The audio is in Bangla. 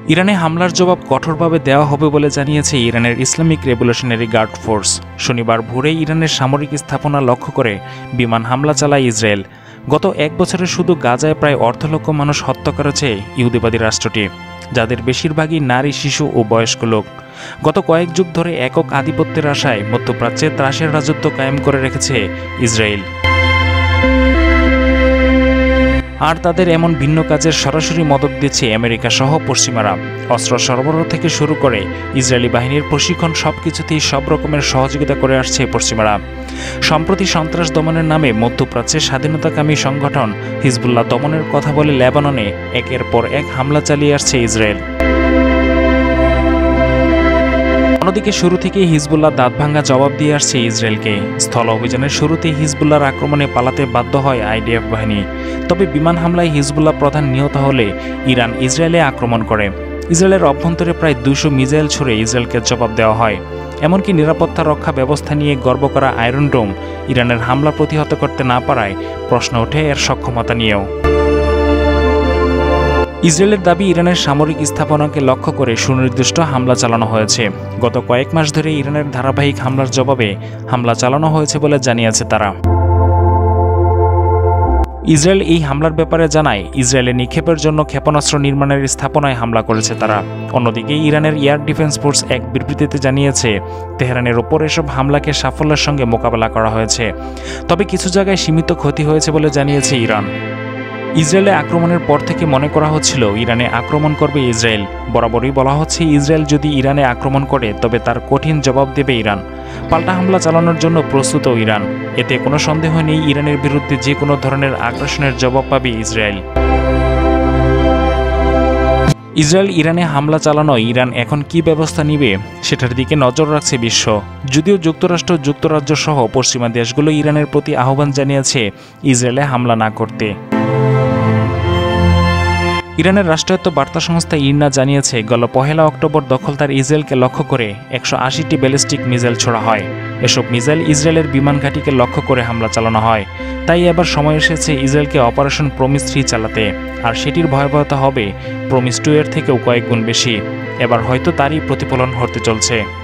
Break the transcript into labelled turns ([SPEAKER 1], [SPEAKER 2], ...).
[SPEAKER 1] ইরানে হামলার জবাব কঠোরভাবে দেওয়া হবে বলে জানিয়েছে ইরানের ইসলামিক রেভলিউশনারি গার্ড ফোর্স। শনিবার ভোরে ইরানের সামরিক স্থাপনা লক্ষ্য করে বিমান হামলা চালায় ইসরায়েল। গত এক বছরে শুধু গাজায় প্রায় 1.5 লক্ষ মানুষ হত্যা করেছে ইহুদিবাদী রাষ্ট্রটি, যাদের বেশিরভাগই নারী, শিশু ও বয়স্ক লোক। গত কয়েক যুগ ধরে একক আধিপত্যের আশায় মধ্যপ্রাচ্যে ত্রাসের রাজত্ব কায়েম করে রেখেছে ইসরায়েল। আর তাদের এমন ভিন্ন কাজের সরাসরি মদত দিচ্ছে আমেরিকা সহ পশ্চিমারা। অস্ত্র সরবরাহ থেকে শুরু করে ইসরায়েলি বাহিনীর প্রশিক্ষণ সবকিছুতেই সব রকমের সহযোগিতা করে আসছে পশ্চিমারা। সম্প্রতি সন্ত্রাস দমনের নামে মধ্যপ্রাচ্যের স্বাধীনতাকামী সংগঠন হিজবুল্লাহ দমনের কথা বলে লেবাননে একের পর এক হামলা চালিয়ে আসছে ইসরায়েল। অন্যদিকে শুরু থেকেই হিজবুল্লাহ দাঁতভাঙ্গা জবাব দিয়ে আসছে ইসরায়েলকে। স্থল অভিযানের শুরুতেই হিজবুল্লাহর আক্রমণে পালাতে বাধ্য হয় আইডিএফ বাহিনী। তবে বিমান হামলায় হিজবুল্লাহ প্রধান নিহত হলে ইরান ইসরায়েলে আক্রমণ করে। ইসরায়েলের অভ্যন্তরে প্রায় 200 মিসাইল ছুড়ে ইসরায়েলকে জবাব দেওয়া হয়। এমনকি নিরাপত্তা রক্ষা ব্যবস্থা নিয়ে গর্ব করা আয়রন ডোম ইরানের হামলা প্রতিহত করতে না পারায় প্রশ্ন ওঠে এর সক্ষমতা নিয়েও। ইসরায়েলের দাবি, ইরানের সামরিক স্থাপনাকে লক্ষ্য করে সুনির্দিষ্ট হামলা চালানো হয়েছে। গত কয়েক মাস ধরে ইরানের ধারাবাহিক হামলার জবাবে হামলা চালানো হয়েছে বলে জানিয়েছে তারা। ইসরায়েল এই হামলার ব্যাপারে জানায়, ইসরায়েলের নিক্ষেপের জন্য ক্ষেপণাস্ত্র নির্মাণের স্থাপনায় হামলা করেছে তারা। অন্যদিকে ইরানের এয়ার ডিফেন্স ফোর্স এক বিবৃতিতে জানিয়েছে, তেহরানের ওপর এসব হামলাকে সাফল্যের সঙ্গে মোকাবেলা করা হয়েছে। তবে কিছু জায়গায় সীমিত ক্ষতি হয়েছে বলে জানিয়েছে ইরান। ইসরায়েলে আক্রমণের পর থেকে মনে করা হচ্ছিল ইরানে আক্রমণ করবে ইসরায়েল। বরাবরই বলা হচ্ছে, ইসরায়েল যদি ইরানে আক্রমণ করে তবে তার কঠিন জবাব দেবে ইরান। পাল্টা হামলা চালানোর জন্য প্রস্তুত ইরান। এতে কোনো সন্দেহ নেই, ইরানের বিরুদ্ধে যে কোনো ধরনের আগ্রাসনের জবাব পাবে ইসরায়েল। ইসরায়েল ইরানে হামলা চালানোয় ইরান এখন কি ব্যবস্থা নিবে সেটার দিকে নজর রাখছে বিশ্ব। যদিও যুক্তরাষ্ট্র, যুক্তরাজ্য সহ পশ্চিমা দেশগুলো ইরানের প্রতি আহ্বান জানিয়েছে ইসরায়েলে হামলা না করতে। ইরানের রাষ্ট্রায়ত্ত বার্তা সংস্থা ইরনা জানিয়েছে, গত 1 অক্টোবর দখলদার ইসরায়েলকে লক্ষ্য করে 180টি ব্যালিস্টিক মিসাইল ছোড়া হয়। এসব মিসাইল ইসরায়েলের বিমান ঘাঁটিকে লক্ষ্য করে হামলা চালানো হয়। তাই এবার সময় এসেছে ইসরায়েলকে অপারেশন প্রমিস 3 চালাতে। আর সেটির ভয়াবহতা হবে প্রমিস 2 এর থেকেও কয়েক গুণ বেশি। এবার হয়তো তারই প্রতিফলন হতে চলছে।